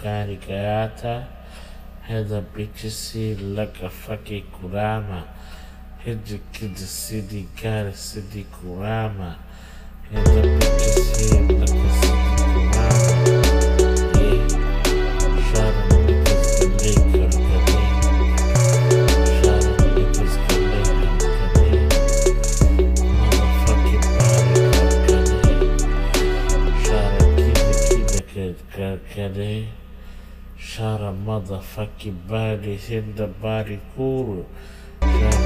sukari kayata. Heather Bikisi Laka Faki Kurama. Heather Kid City Kari City Kurama. Heather Bikisi Laka City Kurama. Yeah. Sharon Nikas Galekar Kade. Sharon Nikas Galekar Kade. Motherfucking body Kade. Sharon Kid Kade. Shara motherfucking body in the body cool. Shara